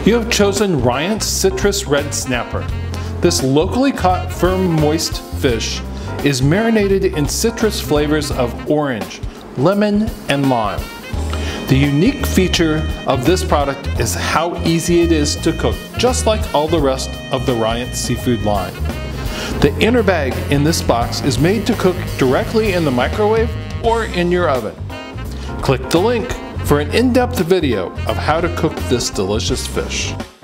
You have chosen Rayants Citrus Red Snapper. This locally caught firm moist fish is marinated in citrus flavors of orange, lemon, and lime. The unique feature of this product is how easy it is to cook, just like all the rest of the Rayants seafood line. The inner bag in this box is made to cook directly in the microwave or in your oven. Click the link for an in-depth video of how to cook this delicious fish.